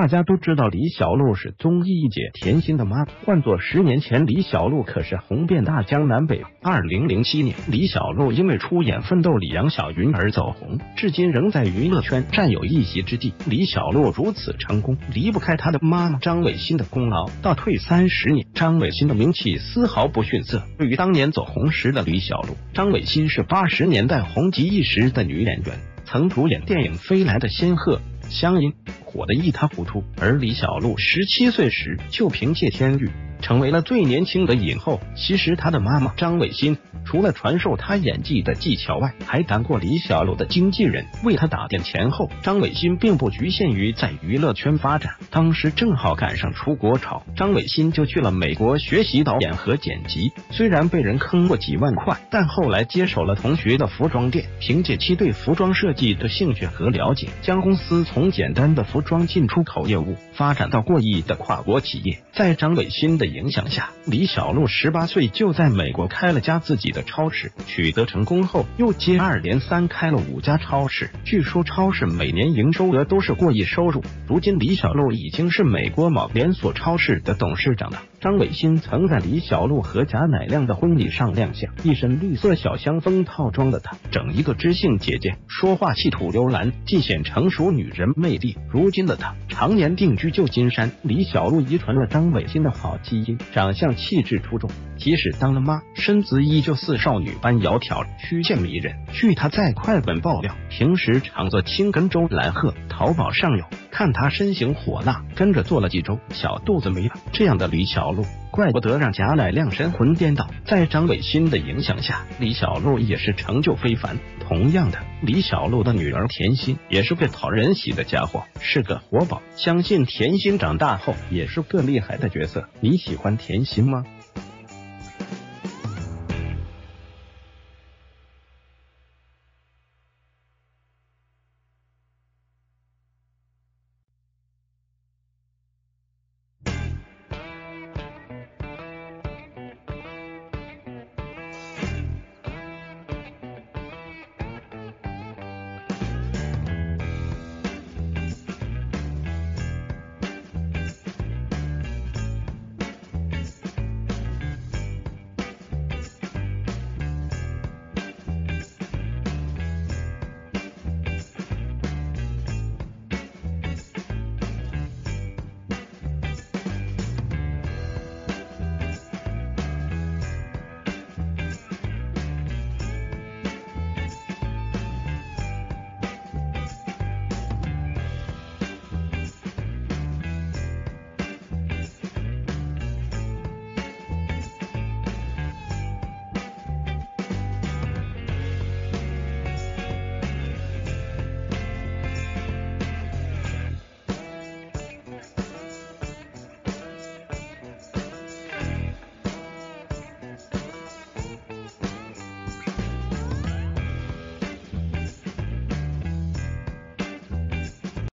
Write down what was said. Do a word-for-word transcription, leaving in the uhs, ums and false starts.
大家都知道李小璐是综艺一姐甜心的妈，换作十年前，李小璐可是红遍大江南北。二零零七年，李小璐因为出演《奋斗》里杨晓云而走红，至今仍在娱乐圈占有一席之地。李小璐如此成功，离不开她的妈妈张伟欣的功劳。倒退三十年，张伟欣的名气丝毫不逊色于当年走红时的李小璐。张伟欣是八十年代红极一时的女演员，曾主演电影《飞来的仙鹤》、香音，火得一塌糊涂。而李小璐十七岁时就凭借《天域》成为了最年轻的影后。其实她的妈妈张伟欣除了传授她演技的技巧外，还当过李小璐的经纪人，为她打点前后。张伟欣并不局限于在娱乐圈发展，当时正好赶上出国潮，张伟欣就去了美国学习导演和剪辑。虽然被人坑过几万块，但后来接手了同学的服装店，凭借其对服装设计的兴趣和了解，将公司从简单的服装进出口业务发展到过亿的跨国企业。在张伟欣的影响下，李小璐十八岁就在美国开了家自己的超市，取得成功后又接二连三开了五家超市，据说超市每年营收额都是过亿收入。如今李小璐已经是美国某连锁超市的董事长了。张伟欣曾在李小璐和贾乃亮的婚礼上亮相，一身绿色小香风套装的她，整一个知性姐姐，说话气吐幽兰，尽显成熟女人魅力。如今的她常年定居旧金山，李小璐遗传了张伟欣的好基因，长相气质出众，即使当了妈，身子依旧似少女般窈窕，曲线迷人。据她在快本爆料，平时常做青跟周兰鹤，淘宝上有看她身形火辣，跟着做了几周，小肚子没了。这样的李小璐怪不得让贾乃亮神魂颠倒。在张伟欣的影响下，李小璐也是成就非凡。同样的，李小璐的女儿甜心也是个讨人喜的家伙，是个活宝，相信甜心长大后也是个厉害的角色。你喜欢甜心吗？